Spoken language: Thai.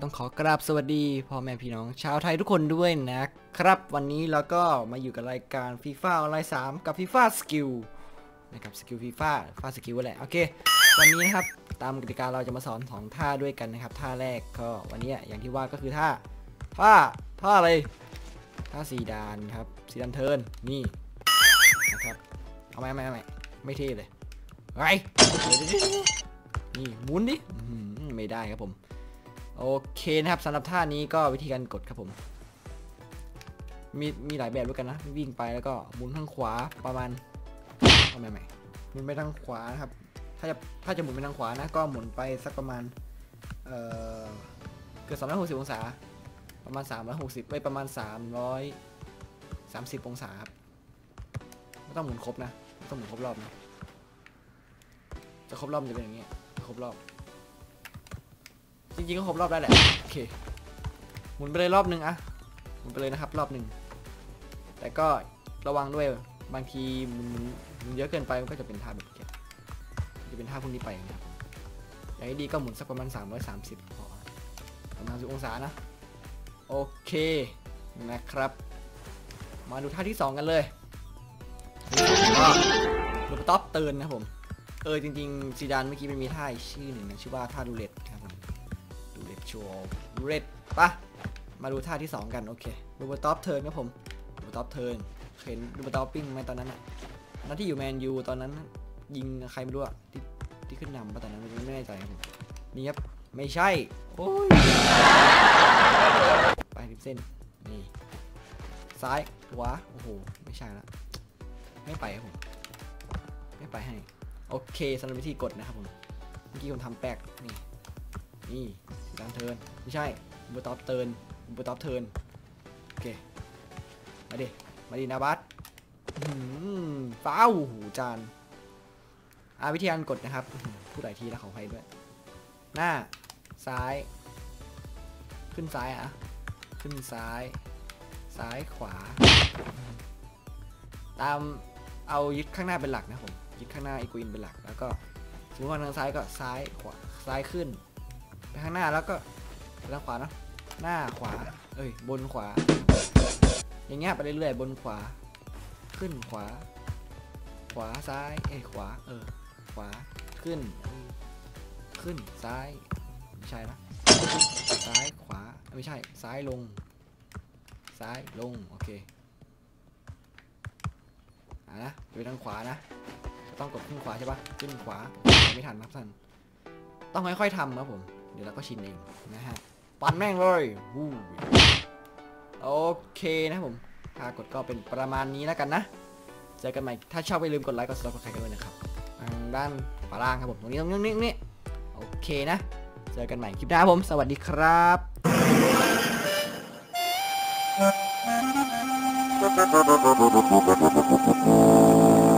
ต้องขอกราบสวัสดีพ่อแม่พี่น้องชาวไทยทุกคนด้วยนะครับวันนี้เราก็มาอยู่กับรายการฟีฟ่าออนไลน์3กับฟีฟ่าสกิลนะครับสกิลฟีฟ่าสกิลแหละโอเควันนี้นะครับตามกติกาเราจะมาสอน2ท่าด้วยกันนะครับท่าแรกก็วันนี้อย่างที่ว่าก็คือท่าอะไรท่า4ด่านครับ4ด่านเทิร์นนี่นะครับเอาไม่เท่เลยไงนี่หมุนดิไม่ได้ครับผมโอเคนะครับสำหรับท่านี้ก็วิธีการกดครับผมมีหลายแบบด้วยกันนะวิ่งไปแล้วก็หมุนทางขวาประมาณเอาใหม่หมุนไปทางขวานะครับถ้าจะหมุนไปทางขวานะก็หมุนไปสักประมาณเกือบ360องศาประมาณ360ไปประมาณ330องศาครับไม่ต้องหมุนครบนะไม่ต้องหมุนครบรอบนะจะครบรอบจะเป็นอย่างนี้ครบรอบจริงๆก็ครบรอบได้แหละโอเคหมุนไปเลยรอบหนึ่งอะหมุนไปเลยนะครับรอบหนึ่งแต่ก็ระวังด้วยบางทีมันเยอะเกินไปมันก็จะเป็นท่าแบบนี้จะเป็นท่าพวกนี้ไปนะครับอย่างนี้ดีก็หมุนสักประมาณ330พอประมาณ10องศานะโอเคนะครับมาดูท่าที่2กันเลยก็ลูกท็อปเตือนนะผมจริงๆซีดานเมื่อกี้มันมีท่าชื่อหนึ่งนะชื่อว่าท่าดูเลตครับผมดูเลตโชว์ดูเลตปะมาดูท่าที่2กันโอเคดูบอลท็อปเทิร์นครับผมดูท็อปเทิร์นเห็นดูบอลท็อปปิ้งไหมตอนนั้นอะนัดที่อยู่แมนยูตอนนั้นยิงใครไม่รู้อะที่ขึ้นนำตอนนั้นไม่แน่ใจครับผมนี่ครับไม่ใช่โอ้ยไปริมเส้นนี่ซ้ายขวาโอ้โหไม่ใช่ละไม่ไปครับผมไม่ไปให้โอเคสำหรับวิธีกดนะครับผมเมื่อกี้ผมทำแป๊กนี่การเทิร์นไม่ใช่บูท็อปเทิร์นโอเคมาดินาบัสฟ้าวหูจานวิธีการกดนะครับพูดหลายทีแล้วขออภัยด้วยหน้าซ้ายขึ้นซ้ายขึ้นซ้ายขวาตามเอายึดข้างหน้าเป็นหลักนะผมยึดข้างหน้าอีกวินเป็นหลักแล้วก็สมมติว่าทางซ้ายก็ซ้ายขวาซ้ายขึ้นไปข้างหน้าแล้วก็ไปทางขวานะหน้าขวาบนขวาอย่างเงี้ยไปเรื่อยๆบนขวาขึ้นขวาซ้ายขวาขวาขึ้นซ้ายไม่ใช่นะซ้ายขวาไม่ใช่ซ้ายลงโอเคนะไปทางขวานะต้องกดขึ้นขวาใช่ปะขึ้นขวาไม่ทันครับท่านต้องค่อยๆทำครับผมเดี๋ยวเราก็ชินเองนะฮะปั่นแม่งเลยโอเคนะผมถ้ากดก็เป็นประมาณนี้แล้วกันนะเจอกันใหม่ถ้าชอบอย่าลืมกดไลค์กดซับสไครต์กันด้วยนะครับทางด้านขวาล่างครับผมตรงนี้โอเคนะเจอกันใหม่คลิปหน้าผมสวัสดีครับ